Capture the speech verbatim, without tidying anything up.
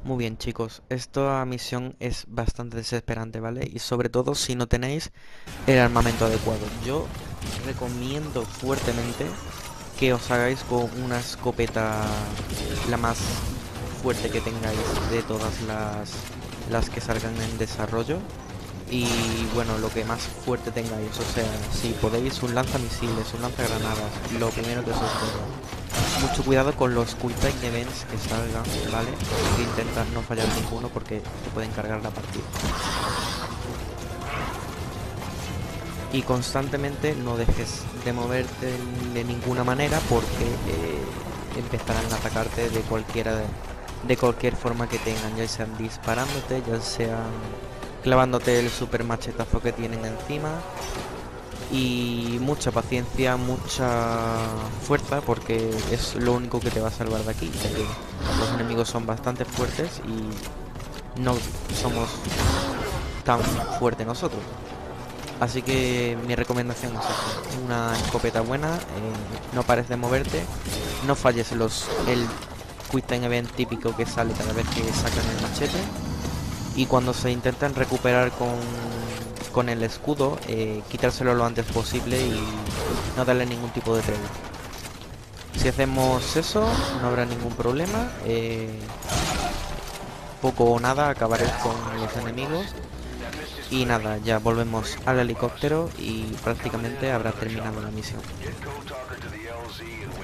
Muy bien, chicos, esta misión es bastante desesperante, ¿vale? Y sobre todo si no tenéis el armamento adecuado. Yo recomiendo fuertemente que os hagáis con una escopeta la más fuerte que tengáis de todas las, las que salgan en desarrollo. Y bueno, lo que más fuerte tengáis, o sea, si podéis un lanzamisiles, un lanzagranadas, lo primero que se os ocurra. Mucho cuidado con los quick time events que salgan, ¿vale? Hay que intentar no fallar ninguno porque te pueden cargar la partida. Y constantemente no dejes de moverte de ninguna manera porque eh, empezarán a atacarte de cualquiera de, de cualquier forma que tengan, ya sean disparándote, ya sean clavándote el super machetazo que tienen encima. Y mucha paciencia, mucha fuerza, porque es lo único que te va a salvar de aquí, ya que los enemigos son bastante fuertes y no somos tan fuertes nosotros. Así que mi recomendación es eso, una escopeta buena, eh, no pares de moverte, no falles los el Quick Time Event típico que sale cada vez que sacan el machete, y cuando se intentan recuperar con, con el escudo, eh, quitárselo lo antes posible y no darle ningún tipo de tregua. Si hacemos eso, no habrá ningún problema. Eh, poco o nada acabaréis con los enemigos. Y nada, ya volvemos al helicóptero y prácticamente habrá terminado la misión.